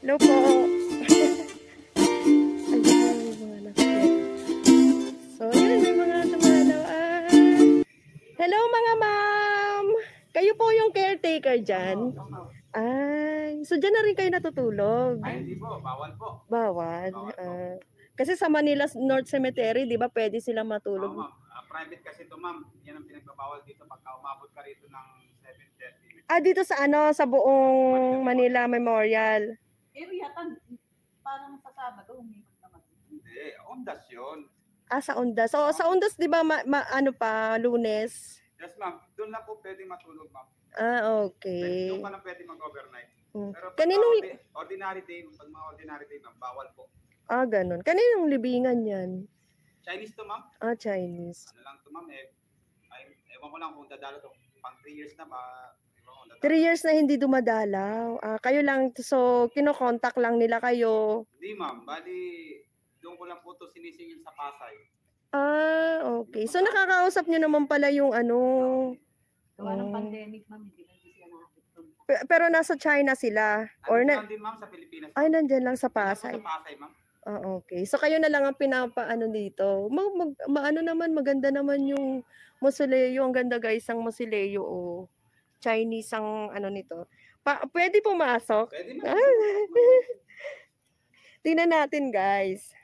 Hello po. Ayan, may mga nakakita. So, yun, may mga dumalaw. Hello mga ma'am! Kayo po yung caretaker dyan? Ay, so dyan na rin kayo natutulog? Ay, hindi po. Bawal po. Bawal? Bawal po. Kasi sa Manila North Cemetery, di ba pwede silang matulog? Oo, ma'am. Private kasi ito, ma'am. Yan ang pinagbabawal dito pagka umabot ka rito ng 7:30. Dito sa ano, sa buong Manila Memorial. Area kan, parang sa Sabado, umikot naman. Hindi, ondas yun. Sa Ondas. So, sa Ondas, di ba, ano pa, Lunes? Yes, ma'am. Doon lang po pwede matulog, ma'am. Okay. Doon pa lang pwede mag-overnight. Pero pag Kaninong... ordinary day, pag mga ordinary day, ma'am, bawal po. Ganun. Kaninong libingan yan? Chinese to, ma'am. Chinese. Ano lang to, ma'am, ewan ko lang kung dadalo to. Pang 3 years na ba? 3 years na hindi dumadalaw. Kayo lang, so kino-contact lang nila kayo. Hindi, ma'am. Bali, doon ko lang po to sinisingil sa Pasay. Okay. So nakakausap nyo naman pala yung ano. Gawa ng pandemic, ma'am, hindi lang sila nakakit. Pero nasa China sila? Or Nandun din, ma'am, sa Pilipinas. nandyan lang sa Pasay. Sa Pasay, ma'am. Okay. So kayo na lang ang pinapaano dito. Ano naman, maganda naman yung mausoleo. Ang ganda guys, ang mausoleo. Chinese ang ano nito. Pwede pumasok? Pwede, ma'am. Tingnan natin guys.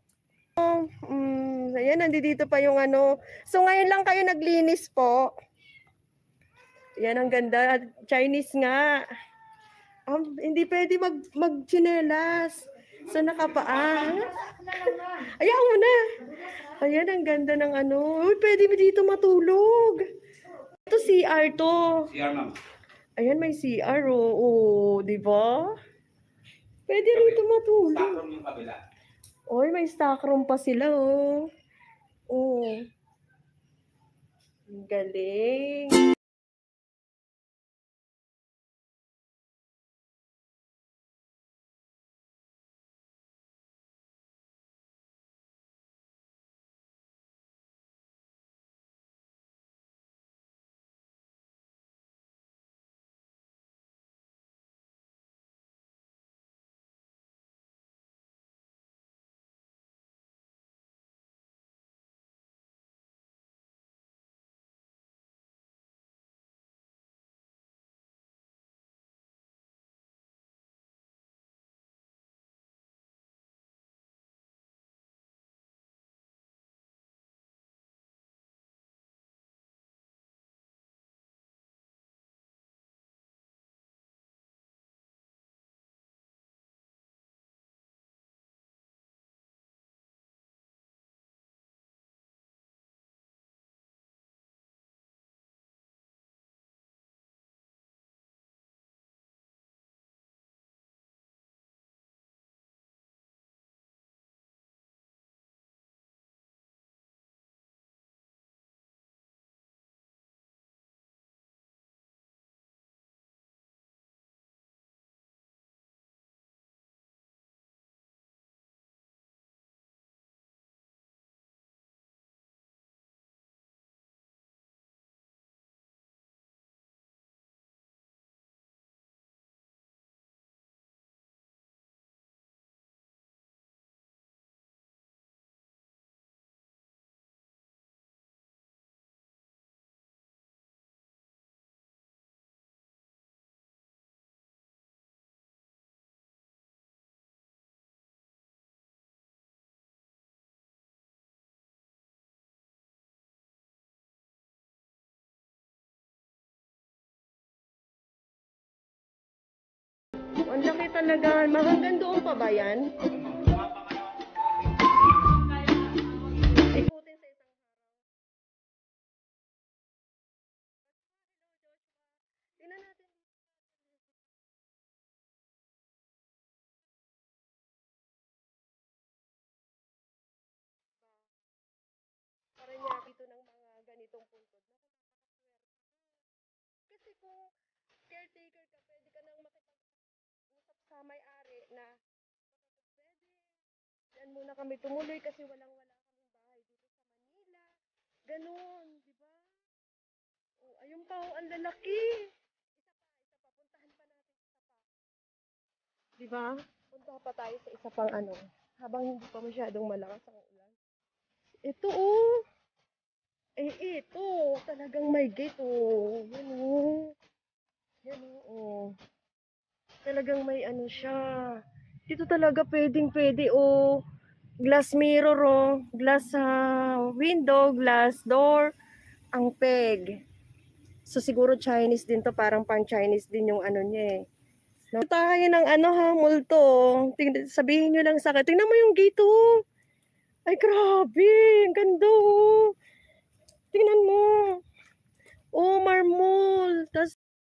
Ayan, nandito pa yung ano. So ngayon lang kayo naglinis po. Yan ang ganda. Chinese nga. Hindi pwede mag-chinelas. So nakapaa. Ayaw mo na. Ayan, ang ganda ng ano. Uy, pwede mo dito matulog. Ito CR to. CR, ma'am. Ayan, may CR. Di ba? Pwede rito matulog. Stock room yung kabila. Oy, may stock room pa sila, Galing. Ang laki talaga. Hanggang doon pa ba yan? Ikutin sa isang araw. Tingnan natin. Para niya dito ng mga ganitong puntod. Kasi kung caretaker ka, pwede ka nang makipag-usap sa may-ari na pwede. Diyan muna kami tumuloy kasi walang-wala kaming bahay dito sa Manila. Ganon, di ba? Ayun pa, ang lalaki. Isa pa, puntahan pa natin isa pa. Di ba? Punta pa tayo sa isa pang ano, habang hindi pa masyadong malakas ang ulan. Ito oh. Ito. Talagang may gate oh. Yan oh. Yan oh. Talagang may ano siya. Dito talaga pwede oh. Glass mirror oh. Glass window, glass door. Ang peg. So siguro Chinese din to. Parang pang Chinese din yung ano niya eh. No? Tayo ng ano ha, multo oh. Sabihin nyo lang sa akin. Tingnan mo yung gate oh. Ay grabe. Ang ganda oh. Tingnan mo. Oh, marmol. Tas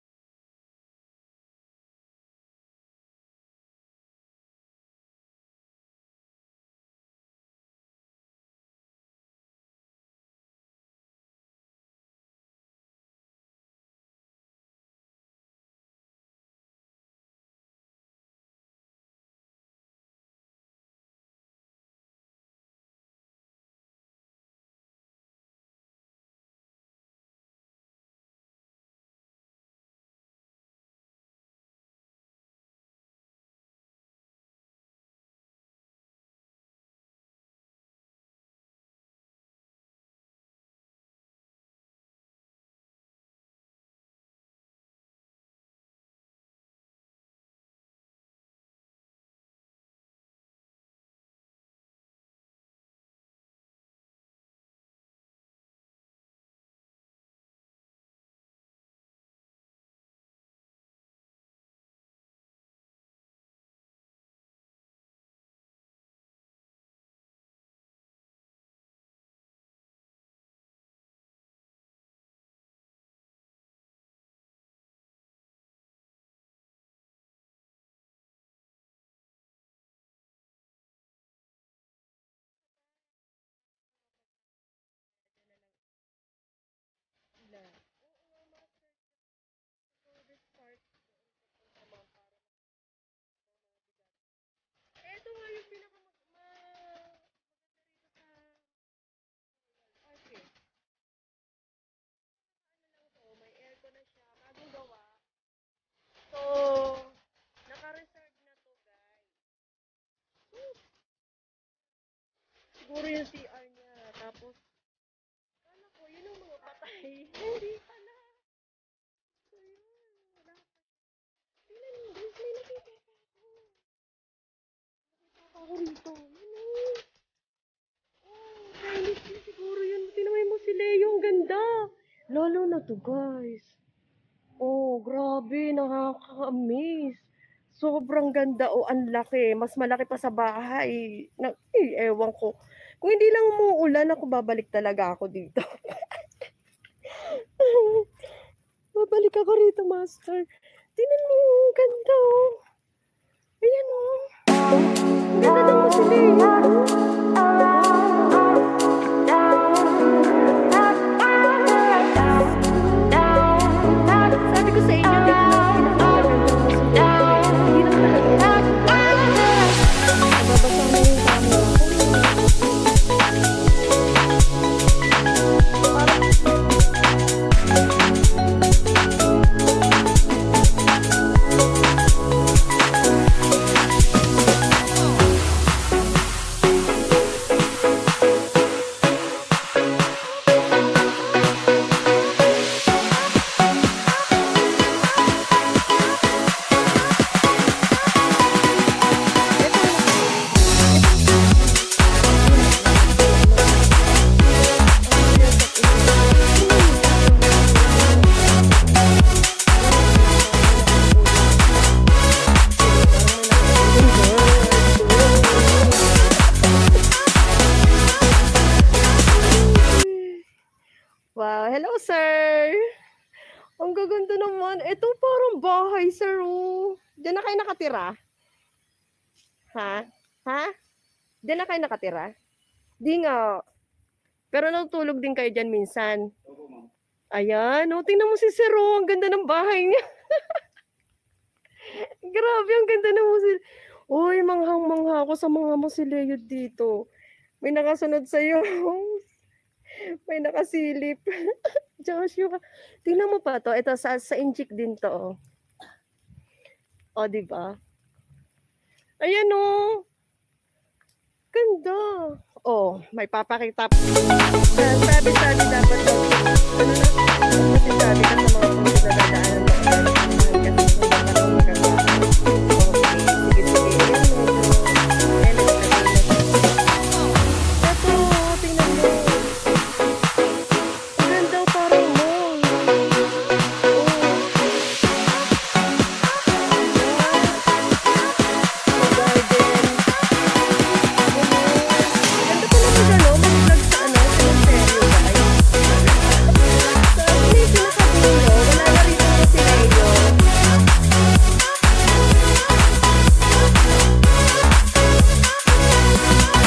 ito nga yung okay. May aircon na siya. Bagong gawa. So, naka-reserve na to, guys. Siguro yung CR niya. Tapos, kala ko, yun yung mga patay. Hindi pala. So, yun. Wala pa. Tingnan mo, guys. May nakita pa ako. Nakita pa ako rito. Yun oh. Oh, Chinese din siguro yun. Tinamay mo si Leo. Ang ganda. Lalo na to, guys. Oh, grabe. Nakaka-amaze. Sobrang ganda. Oh, ang laki. Mas malaki pa sa bahay. Ewan ko. Kung hindi lang umuulan, ako babalik talaga ako dito. Babalik ako rito, master. Tingnan mo, ang ganda oh. Ayan oh. Ang ganda ng Musileo. Sabi ko sa inyo, dito lang pinakagandang Musileo. Hindi lang talaga. Nababasa mo yung camera ko. Wow, hello sir. Ang gaganda naman. Ito parang bahay sir oh. Diyan na kayo nakatira? Ha? Ha? Diyan na kayo nakatira? Di nga. Pero natutulog din kayo dyan minsan. Opo, ma'am. Ayan, oh, tingnan mo si sir oh. Ang ganda ng bahay niya. Grabe, ang ganda ng musil. Uy, manghang-mangha ako sa mga musileo dito. May nakasunod sa'yo. May nakasilip. Joshua. Tingnan mo pa to. Ito sa inchik din to. Oh. O, di ba? Ayan o. Ganda. Oh, may papakita. Sabi dapat. Ano na? Sabi ka sa mga